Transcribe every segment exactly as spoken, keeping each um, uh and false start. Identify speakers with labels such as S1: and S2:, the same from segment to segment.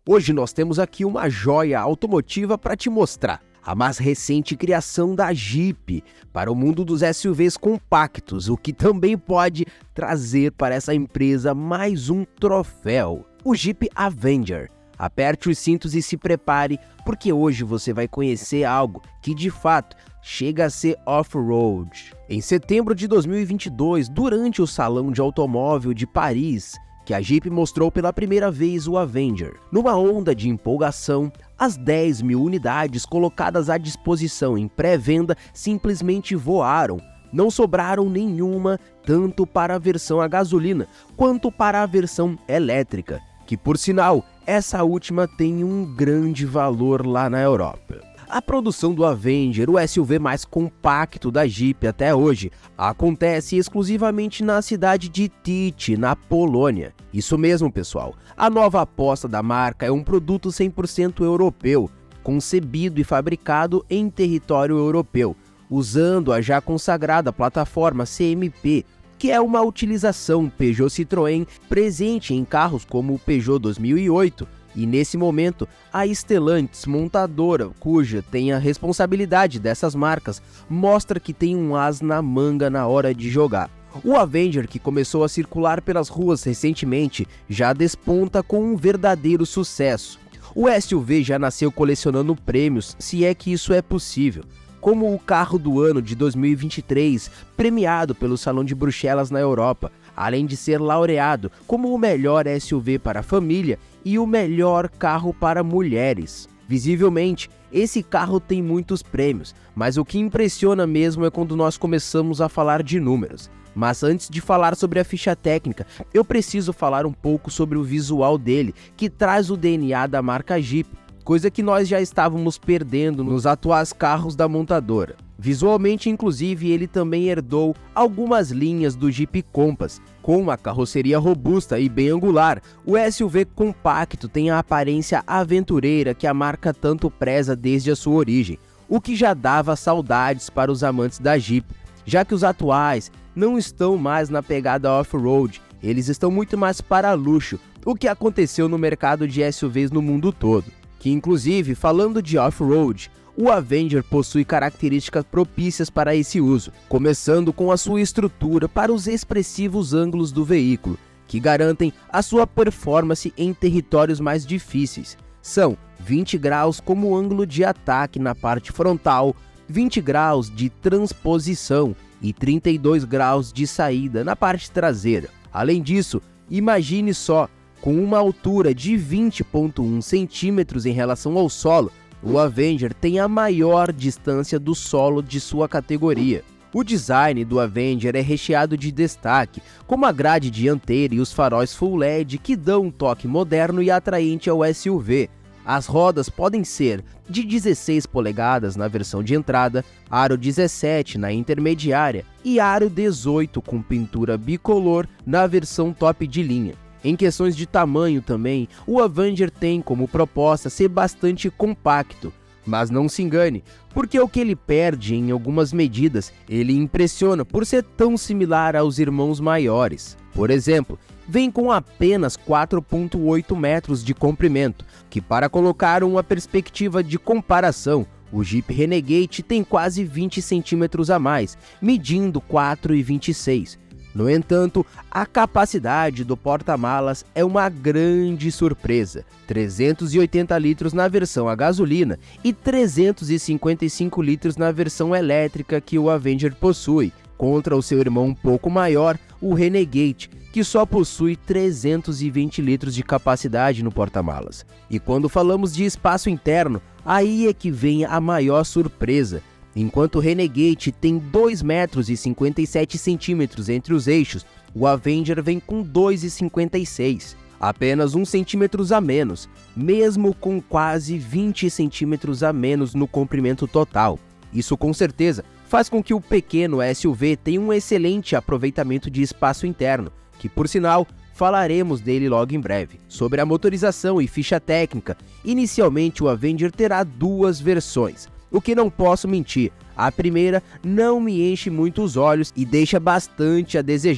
S1: Hoje nós temos aqui uma joia automotiva para te mostrar. A mais recente criação da Jeep para o mundo dos S U Vs compactos, o que também pode trazer para essa empresa mais um troféu, o Jeep Avenger. Aperte os cintos e se prepare, porque hoje você vai conhecer algo que de fato chega a ser off-road. Em setembro de dois mil e vinte e dois, durante o Salão de Automóvel de Paris, que a Jeep mostrou pela primeira vez o Avenger. Numa onda de empolgação, as dez mil unidades colocadas à disposição em pré-venda simplesmente voaram. Não sobraram nenhuma, tanto para a versão a gasolina quanto para a versão elétrica, que por sinal, essa última tem um grande valor lá na Europa. A produção do Avenger, o S U V mais compacto da Jeep até hoje, acontece exclusivamente na cidade de Tychy, na Polônia. Isso mesmo, pessoal. A nova aposta da marca é um produto cem por cento europeu, concebido e fabricado em território europeu, usando a já consagrada plataforma C M P, que é uma utilização Peugeot Citroën presente em carros como o Peugeot dois mil e oito, e nesse momento a Stellantis, montadora cuja tem a responsabilidade dessas marcas, mostra que tem um as na manga na hora de jogar. O Avenger, que começou a circular pelas ruas recentemente, já desponta com um verdadeiro sucesso. O S U V já nasceu colecionando prêmios, se é que isso é possível, como o carro do ano de dois mil e vinte e três, premiado pelo Salão de Bruxelas na Europa, além de ser laureado como o melhor S U V para a família e o melhor carro para mulheres. Visivelmente, esse carro tem muitos prêmios, mas o que impressiona mesmo é quando nós começamos a falar de números. Mas antes de falar sobre a ficha técnica, eu preciso falar um pouco sobre o visual dele, que traz o D N A da marca Jeep, coisa que nós já estávamos perdendo nos atuais carros da montadora. Visualmente, inclusive, ele também herdou algumas linhas do Jeep Compass. Com uma carroceria robusta e bem angular, o S U V compacto tem a aparência aventureira que a marca tanto preza desde a sua origem, o que já dava saudades para os amantes da Jeep, já que os atuais não estão mais na pegada off-road, eles estão muito mais para luxo, o que aconteceu no mercado de S U Vs no mundo todo. Que inclusive, falando de off-road, o Avenger possui características propícias para esse uso, começando com a sua estrutura para os expressivos ângulos do veículo, que garantem a sua performance em territórios mais difíceis. São vinte graus como ângulo de ataque na parte frontal, vinte graus de transposição e trinta e dois graus de saída na parte traseira. Além disso, imagine só, com uma altura de vinte vírgula um centímetros em relação ao solo, o Avenger tem a maior distância do solo de sua categoria. O design do Avenger é recheado de destaque, como a grade dianteira e os faróis Full L E D que dão um toque moderno e atraente ao S U V. As rodas podem ser de dezesseis polegadas na versão de entrada, aro dezessete na intermediária e aro dezoito com pintura bicolor na versão top de linha. Em questões de tamanho também, o Avenger tem como proposta ser bastante compacto, mas não se engane, porque o que ele perde em algumas medidas, ele impressiona por ser tão similar aos irmãos maiores. Por exemplo, vem com apenas quatro vírgula oito metros de comprimento, que para colocar uma perspectiva de comparação, o Jeep Renegade tem quase vinte centímetros a mais, medindo quatro vírgula vinte e seis. No entanto, a capacidade do porta-malas é uma grande surpresa, trezentos e oitenta litros na versão a gasolina e trezentos e cinquenta e cinco litros na versão elétrica que o Avenger possui, contra o seu irmão um pouco maior, o Renegade, que só possui trezentos e vinte litros de capacidade no porta-malas. E quando falamos de espaço interno, aí é que vem a maior surpresa. Enquanto o Renegade tem dois metros e cinquenta e sete centímetros entre os eixos, o Avenger vem com dois metros e cinquenta e seis, apenas um centímetro a menos, mesmo com quase vinte centímetros a menos no comprimento total. Isso com certeza faz com que o pequeno S U V tenha um excelente aproveitamento de espaço interno, que por sinal falaremos dele logo em breve. Sobre a motorização e ficha técnica, inicialmente o Avenger terá duas versões. O que não posso mentir, a primeira não me enche muito os olhos e deixa bastante a desejar.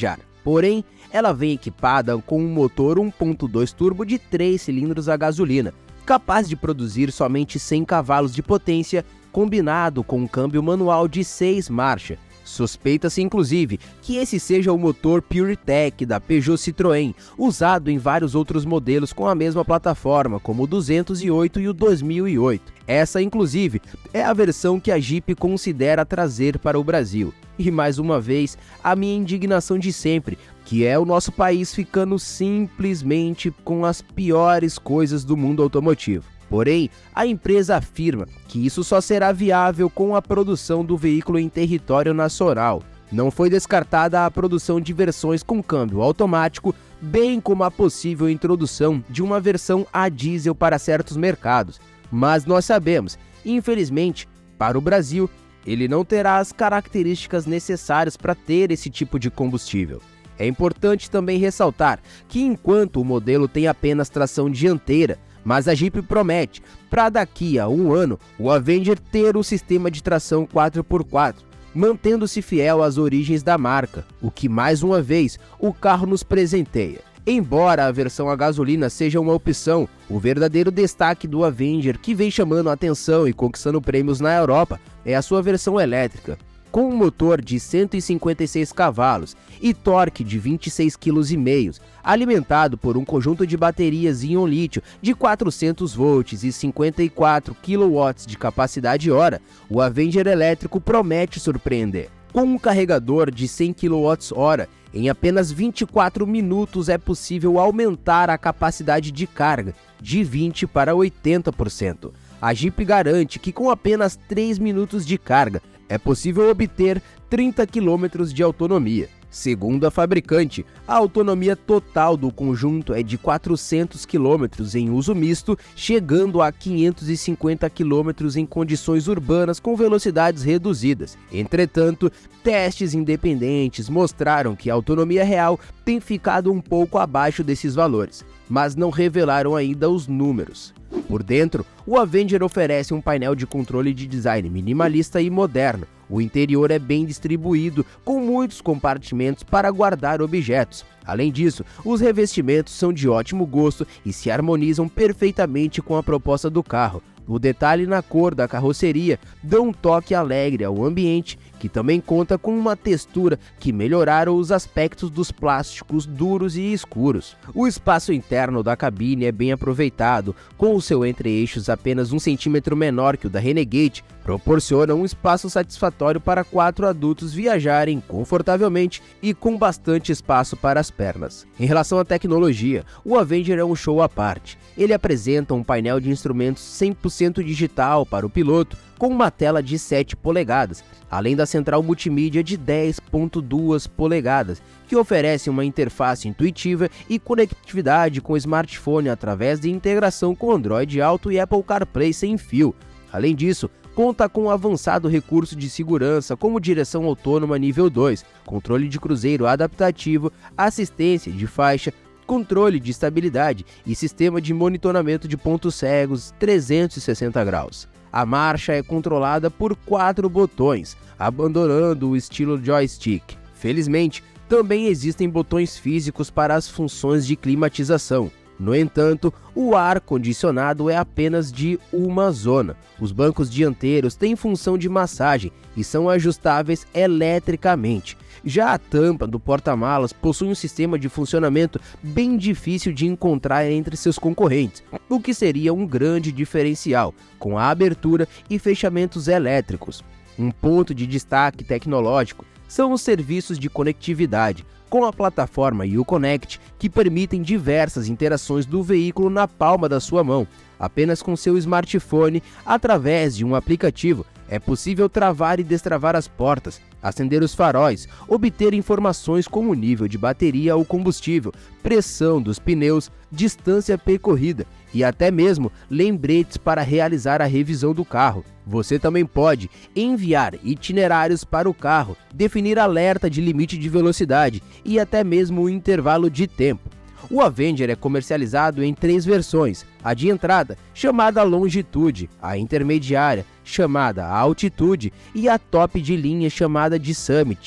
S1: Porém, ela vem equipada com um motor um ponto dois turbo de três cilindros a gasolina, capaz de produzir somente cem cavalos de potência, combinado com um câmbio manual de seis marchas. Suspeita-se, inclusive, que esse seja o motor PureTech da Peugeot Citroën, usado em vários outros modelos com a mesma plataforma, como o duzentos e oito e o dois mil e oito. Essa, inclusive, é a versão que a Jeep considera trazer para o Brasil. E, mais uma vez, a minha indignação de sempre, que é o nosso país ficando simplesmente com as piores coisas do mundo automotivo. Porém, a empresa afirma que isso só será viável com a produção do veículo em território nacional. Não foi descartada a produção de versões com câmbio automático, bem como a possível introdução de uma versão a diesel para certos mercados. Mas nós sabemos, infelizmente, para o Brasil, ele não terá as características necessárias para ter esse tipo de combustível. É importante também ressaltar que enquanto o modelo tem apenas tração dianteira, mas a Jeep promete, para daqui a um ano, o Avenger ter o sistema de tração quatro por quatro, mantendo-se fiel às origens da marca, o que mais uma vez o carro nos presenteia. Embora a versão a gasolina seja uma opção, o verdadeiro destaque do Avenger, que vem chamando a atenção e conquistando prêmios na Europa, é a sua versão elétrica. Com um motor de cento e cinquenta e seis cavalos e torque de vinte e seis vírgula cinco quilos, alimentado por um conjunto de baterias íon-lítio de quatrocentos volts e cinquenta e quatro quilowatts de capacidade hora, o Avenger elétrico promete surpreender. Com um carregador de cem quilowatts-hora, em apenas vinte e quatro minutos é possível aumentar a capacidade de carga de vinte por cento para oitenta por cento. A Jeep garante que com apenas três minutos de carga, é possível obter trinta quilômetros de autonomia. Segundo a fabricante, a autonomia total do conjunto é de quatrocentos quilômetros em uso misto, chegando a quinhentos e cinquenta quilômetros em condições urbanas com velocidades reduzidas. Entretanto, testes independentes mostraram que a autonomia real tem ficado um pouco abaixo desses valores, mas não revelaram ainda os números. Por dentro, o Avenger oferece um painel de controle de design minimalista e moderno. O interior é bem distribuído, com muitos compartimentos para guardar objetos. Além disso, os revestimentos são de ótimo gosto e se harmonizam perfeitamente com a proposta do carro. O detalhe na cor da carroceria dá um toque alegre ao ambiente, que também conta com uma textura que melhoraram os aspectos dos plásticos duros e escuros. O espaço interno da cabine é bem aproveitado, com o seu entre-eixos apenas um centímetro menor que o da Renegade, proporciona um espaço satisfatório para quatro adultos viajarem confortavelmente e com bastante espaço para as pernas. Em relação à tecnologia, o Avenger é um show à parte. Ele apresenta um painel de instrumentos cem por cento digital para o piloto, com uma tela de sete polegadas, além da central multimídia de dez vírgula dois polegadas, que oferece uma interface intuitiva e conectividade com o smartphone através de integração com Android Auto e Apple CarPlay sem fio. Além disso, conta com um avançado recurso de segurança como direção autônoma nível dois, controle de cruzeiro adaptativo, assistência de faixa, controle de estabilidade e sistema de monitoramento de pontos cegos trezentos e sessenta graus. A marcha é controlada por quatro botões, abandonando o estilo joystick. Felizmente, também existem botões físicos para as funções de climatização. No entanto, o ar-condicionado é apenas de uma zona. Os bancos dianteiros têm função de massagem e são ajustáveis eletricamente. Já a tampa do porta-malas possui um sistema de funcionamento bem difícil de encontrar entre seus concorrentes, o que seria um grande diferencial, com a abertura e fechamentos elétricos. Um ponto de destaque tecnológico são os serviços de conectividade, com a plataforma Uconnect, que permitem diversas interações do veículo na palma da sua mão. Apenas com seu smartphone, através de um aplicativo, é possível travar e destravar as portas, acender os faróis, obter informações como o nível de bateria ou combustível, pressão dos pneus, distância percorrida e até mesmo lembretes para realizar a revisão do carro. Você também pode enviar itinerários para o carro, definir alerta de limite de velocidade e até mesmo o intervalo de tempo. O Avenger é comercializado em três versões: a de entrada, chamada Longitude, a intermediária, chamada Altitude, e a top de linha, chamada de Summit.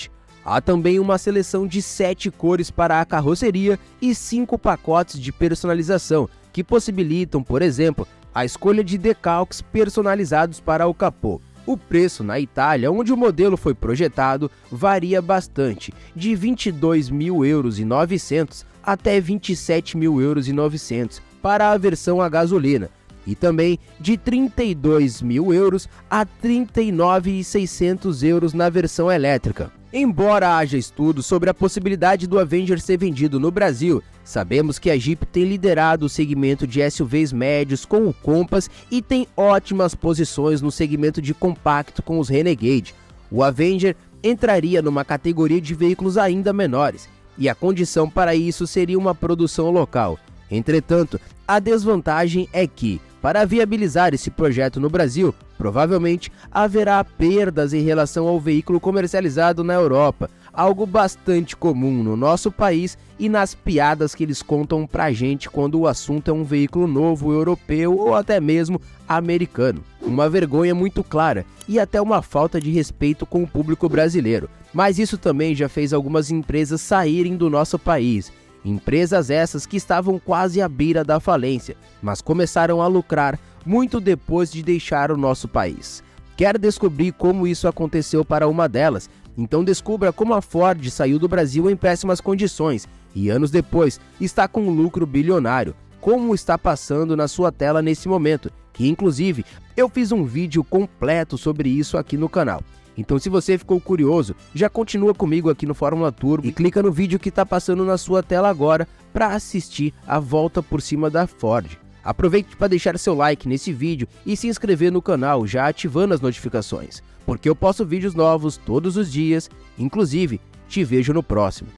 S1: Há também uma seleção de sete cores para a carroceria e cinco pacotes de personalização, que possibilitam, por exemplo, a escolha de decalques personalizados para o capô. O preço na Itália, onde o modelo foi projetado, varia bastante, de vinte e dois mil euros e novecentos até vinte e sete mil euros e novecentos para a versão a gasolina, e também de trinta e dois mil euros a trinta e nove mil e seiscentos euros na versão elétrica. Embora haja estudos sobre a possibilidade do Avenger ser vendido no Brasil, sabemos que a Jeep tem liderado o segmento de S U Vs médios com o Compass e tem ótimas posições no segmento de compacto com os Renegade. O Avenger entraria numa categoria de veículos ainda menores, e a condição para isso seria uma produção local. Entretanto, a desvantagem é que, para viabilizar esse projeto no Brasil, provavelmente haverá perdas em relação ao veículo comercializado na Europa, algo bastante comum no nosso país e nas piadas que eles contam pra gente quando o assunto é um veículo novo europeu ou até mesmo americano. Uma vergonha muito clara e até uma falta de respeito com o público brasileiro. Mas isso também já fez algumas empresas saírem do nosso país. Empresas essas que estavam quase à beira da falência, mas começaram a lucrar muito depois de deixar o nosso país. Quer descobrir como isso aconteceu para uma delas? Então descubra como a Ford saiu do Brasil em péssimas condições e anos depois está com um lucro bilionário, como está passando na sua tela nesse momento, que inclusive eu fiz um vídeo completo sobre isso aqui no canal. Então se você ficou curioso, já continua comigo aqui no Fórmula Turbo e clica no vídeo que está passando na sua tela agora para assistir a volta por cima da Ford. Aproveite para deixar seu like nesse vídeo e se inscrever no canal, já ativando as notificações, porque eu posto vídeos novos todos os dias, inclusive te vejo no próximo.